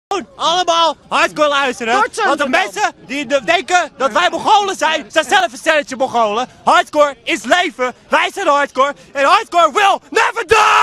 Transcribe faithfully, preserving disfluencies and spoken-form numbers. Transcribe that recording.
allemaal hardcore luisteren. Want de mensen die de- denken dat wij Mongolen zijn, zijn zelf een stelletje Mongolen. Hardcore is leven. Wij zijn hardcore. En hardcore will never die!